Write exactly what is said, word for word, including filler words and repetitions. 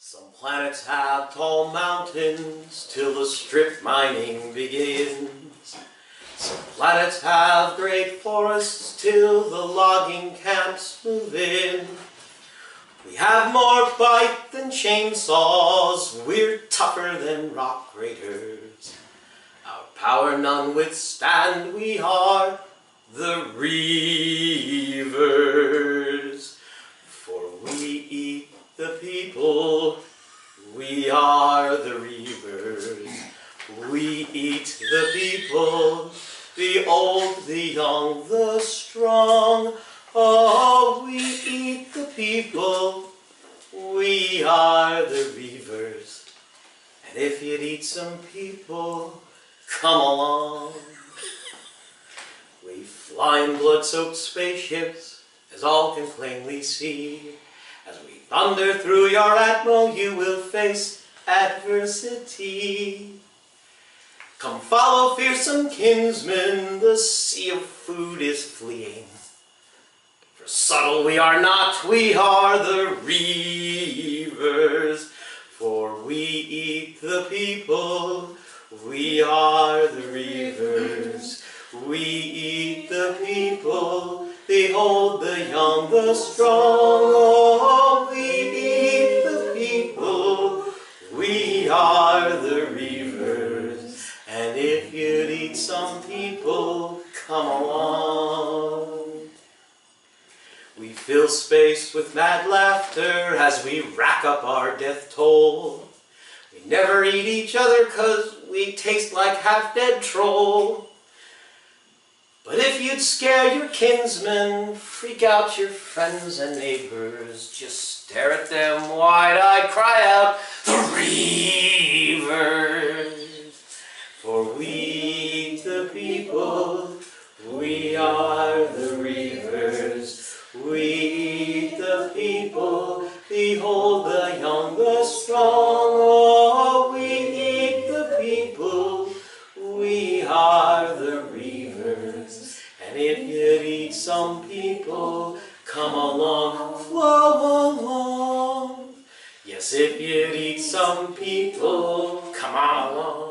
Some planets have tall mountains till the strip mining begins. Some planets have great forests till the logging camps move in. We have more bite than chainsaws, we're tougher than rock graters. Our power none withstand, we are the Reavers. For we eat the people, we are the Reavers. We eat the people, the old, the young, the strong. Oh, we eat the people, we are the Reavers. And if you'd eat some people, come along. We fly in blood-soaked spaceships, as all can plainly see. As we thunder through your atmo, you will face adversity. Come follow fearsome kinsmen, the sea of food is fleeing. For subtle we are not, we are the Reavers. For we eat the people, we are the Reavers. We eat the people, the old, the young, the strong. Oh, we eat the people, we are the Reavers. And if you'd eat some people, come along. We fill space with mad laughter as we rack up our death toll. We never eat each other 'cause we taste like half-dead troll. But if you'd scare your kinsmen, freak out your friends and neighbors, just stare at them wide-eyed, cry out, the Reavers. For we eat the people, we are the Reavers. We eat the people, the old, the young, the strong. Oh, we eat the people, we are the Reavers. And if you'd eat some people, come along, flow along. Yes, if you'd eat some people, come on along.